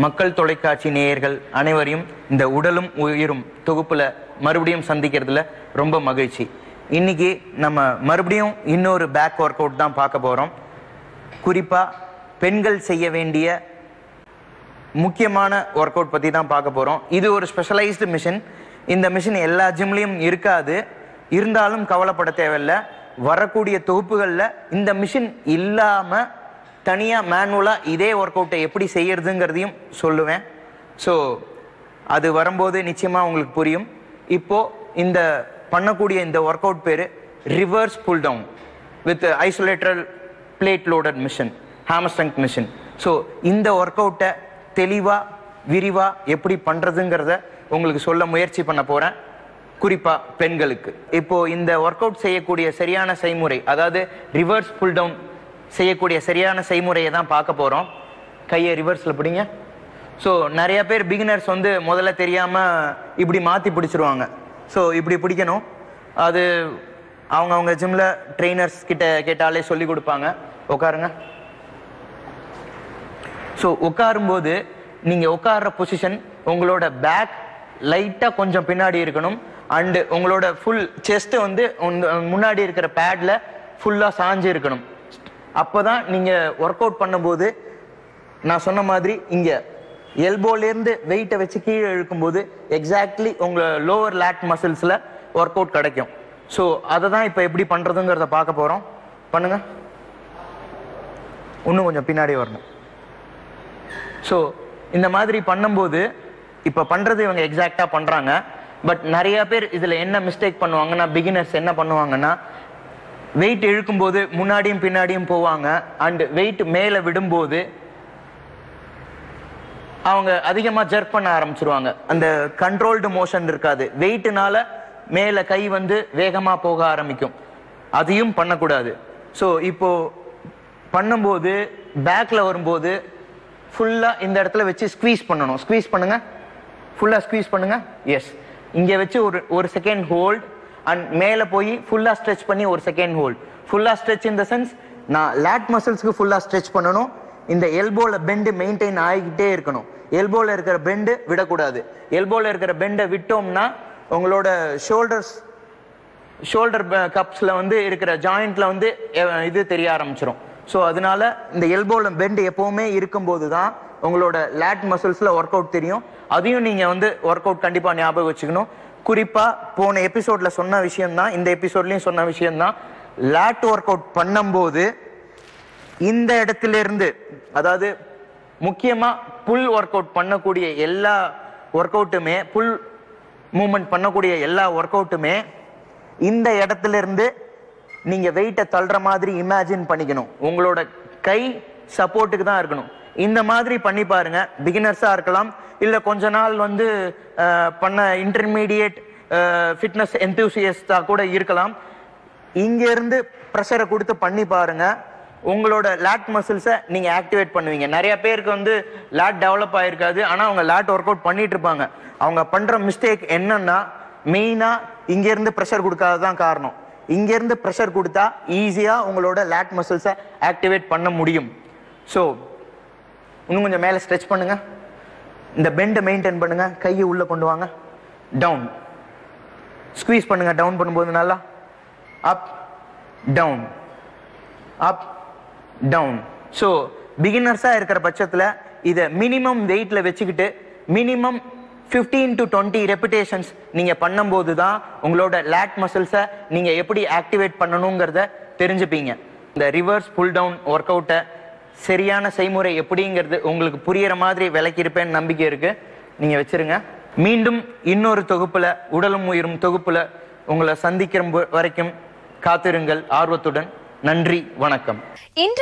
மக்கள் தொலைக்காட்சி நேயர்கள் அனைவரையும் இந்த உடலும் உயிரும் தொகுப்புல மறுபடியும் சந்திக்கிறதுல ரொம்ப மகிழ்ச்சி. இன்னைக்கு நம்ம மறுபடியும் இன்னொரு பேக் ஒர்க் அவுட் தான் பார்க்க போறோம். குறிப்பா பெண்கள் செய்ய வேண்டிய முக்கியமான ஒர்க் அவுட் பத்தி தான் பார்க்க போறோம். இது ஒரு ஸ்பெஷலைஸ்டு மிஷின். இந்த மிஷின் எல்லா ஜிம்லயும் இருக்காது. இருந்தாலும் கவலைப்பட தேவையில்லை. வரக்கூடிய தொகுப்புகள்ல இந்த மிஷின் இல்லாம தனியா மேனுவலா இதே ஒர்க் அவுட்டை எப்படி செய்யறதுங்கிறதையும் சொல்லுவேன். ஸோ அது வரும்போது நிச்சயமா உங்களுக்கு புரியும். இப்போ இந்த பண்ணக்கூடிய இந்த ஒர்க் அவுட் பேரு reverse pull down with isolateral plate loaded machine, hammer strength machine. So இந்த ஒர்க் அவுட்டை தெளிவா விரிவா எப்படி பண்றதுங்கிறத உங்களுக்கு சொல்ல முயற்சி பண்ண போறேன், குறிப்பா பெண்களுக்கு. இப்போ இந்த ஒர்க் அவுட் செய்யக்கூடிய சரியான செய்முறை, அதாவது ரிவர்ஸ் புல் டவுன் செய்யக்கூடிய சரியான செய்முறையை தான் பார்க்க போறோம். கையை ரிவர்ஸ்ல பிடிங்க. ஸோ நிறைய பேர் பிகினர்ஸ் முதல்ல தெரியாம இப்படி மாத்தி பிடிச்சிருவாங்க. ஸோ இப்படி பிடிக்கணும். அது அவங்க ஜிம்ல ட்ரெயினர்ஸ் கிட்ட கேட்டாலே சொல்லி கொடுப்பாங்க. உட்காருங்க. ஸோ உட்காரும்போது நீங்க உட்கார்ற பொசிஷன் உங்களோட பேக் லைட்டா கொஞ்சம் பின்னாடி இருக்கணும். அண்ட் உங்களோட ஃபுல் செஸ்ட் முன்னாடி இருக்கிற பேட்ல ஃபுல்லா சாஞ்சு இருக்கணும். அப்பதான் நீங்க ஒர்க் அவுட் பண்ணும்போது நான் சொன்ன மாதிரி இங்க எல்போல இருந்து வெயிட்டை வச்சு கீழே இழுக்கும்போது எக்ஸாக்ட்லி உங்க லோவர் லேட் மசில்ஸ்ல ஒர்க் அவுட் கிடைக்கும். ஸோ அதை தான் இப்போ எப்படி பண்றதுங்கிறத பார்க்க போறோம். பண்ணுங்க. இன்னும் கொஞ்சம் பின்னாடி வரணும். ஸோ இந்த மாதிரி பண்ணும்போது இப்போ பண்றது இவங்க எக்ஸாக்டா பண்றாங்க. பட் நிறைய பேர் இதுல என்ன மிஸ்டேக் பண்ணுவாங்கன்னா, பிகினர்ஸ் என்ன பண்ணுவாங்கன்னா, வெயிட் இழுக்கும்போது முன்னாடியும் பின்னாடியும் போவாங்க. அண்ட் வெயிட் மேல விடும்போது அவங்க அதிகமா ஜர்க் பண்ண ஆரம்பிச்சிருவாங்க. அந்த கண்ட்ரோல்டு மோஷன் இருக்காது. வெயிட்னால மேல கை வேகமா போக ஆரம்பிக்கும். அதையும் பண்ணக்கூடாது. ஸோ இப்போ பண்ணும்போது பேக்ல வரும்போது ஃபுல்லா இந்த இடத்துல வச்சு ஸ்குவீஸ் பண்ணணும். ஸ்குவீஸ் பண்ணுங்க. ஃபுல்லா ஸ்குவீஸ் பண்ணுங்க. எஸ். இங்க வச்சு ஒரு செகண்ட் ஹோல்ட் அண்ட் மேல போய் ஃபுல்லா ஸ்ட்ரெச் பண்ணி ஒரு செகண்ட் ஹோல்ட். ஃபுல்லா ஸ்ட்ரெச் இன் த சென்ஸ் நான் லேட் மசில்ஸ்க்கு ஃபுல்லா ஸ்ட்ரெச் பண்ணணும். இந்த எல்போல பெண்டு மெயின்டைன் ஆகிக்கிட்டே இருக்கணும். எல்போல இருக்கிற பெண்டு விடக்கூடாது. எல்போல இருக்கிற பெண்டை விட்டோம்னா உங்களோட ஷோல்டர் கப்ஸ்ல இருக்கிற ஜாயிண்ட்ல இது தெரிய ஆரம்பிச்சிடும். ஸோ அதனால இந்த எல்போல பெண்டு எப்பவுமே இருக்கும்போது தான் உங்களோட லேட் மசில்ஸ்ல ஒர்க் அவுட் தெரியும். அதையும் நீங்க ஒர்க் அவுட் கண்டிப்பா ஞாபகம் வச்சுக்கணும். குறிப்பா போன எபிசோட்ல சொன்ன விஷயம் தான் இந்த எபிசோட்லயும் சொன்ன விஷயம் தான். லேட் ஒர்க் அவுட் பண்ணும்போது இந்த இடத்துல இருந்து, அதாவது முக்கியமா புல் ஒர்க் அவுட் பண்ணக்கூடிய எல்லா ஒர்க் அவுட்டுமே, புல் மூவ்மெண்ட் பண்ணக்கூடிய எல்லா ஒர்க் அவுட்டுமே இந்த இடத்துல இருந்து நீங்க வெயிட்டை தள்ளுற மாதிரி இமேஜின் பண்ணிக்கணும். உங்களோட கை சப்போர்ட்டுக்கு தான் இருக்கணும். இந்த மாதிரி பண்ணி பாருங்க. பிகினர்ஸா இருக்கலாம், இல்ல கொஞ்ச நாள் பண்ண இன்டர்மீடியேட் ஃபிட்னஸ் எந்தூசியஸ்டா கூட இருக்கலாம். இங்க இருந்து ப்ரெஷரை கொடுத்து பண்ணி பாருங்க. உங்களோட லேட் மசில்ஸை நீங்க ஆக்டிவேட் பண்ணுவீங்க. நிறைய பேருக்கு லேட் டெவலப் ஆயிருக்காது, ஆனா அவங்க லேட் ஒர்க் அவுட் பண்ணிட்டு இருப்பாங்க. அவங்க பண்ற மிஸ்டேக் என்னன்னா, மெயினா இங்க இருந்து ப்ரெஷர் கொடுக்காததான் காரணம். இங்க இருந்து ப்ரெஷர் கொடுத்தா ஈஸியா உங்களோட லேட் மசில்ஸை ஆக்டிவேட் பண்ண முடியும். ஸோ இன்னும் கொஞ்சம் மேல ஸ்ட்ரெச் பண்ணுங்க. இந்த பெண்டை மெயின்டைன் பண்ணுங்க. கையை உள்ள கொண்டு வாங்க. டவுன். ஸ்குவீஸ் பண்ணுங்க. டவுன் பண்ணும்போது நல்லா up down up down. So பிகினர்ஸா இருக்கிற பட்சத்துல இதை மினிமம் வெயிட்ல வச்சுக்கிட்டு மினிமம் 15 to 20 ரெப்பிடேஷன்ஸ் நீங்க பண்ணும்போது தான் உங்களோட லேட் மசில்ஸை நீங்க எப்படி ஆக்டிவேட் பண்ணணுங்கிறத தெரிஞ்சுப்பீங்க. இந்த ரிவர்ஸ் புல் டவுன் ஒர்க் அவுட்டை சரியான செய்முறை எப்படிங்கிறது உங்களுக்கு புரியுற மாதிரி விளக்கியிருப்பேன்னு நம்பிக்கை இருக்கு. நீங்க வச்சிருங்க. மீண்டும் இன்னொரு தொகுப்புல, உடலும் உயிரும் தொகுப்புல உங்களை சந்திக்கிற வரைக்கும் காத்திருங்கள் ஆர்வத்துடன். நன்றி, வணக்கம்.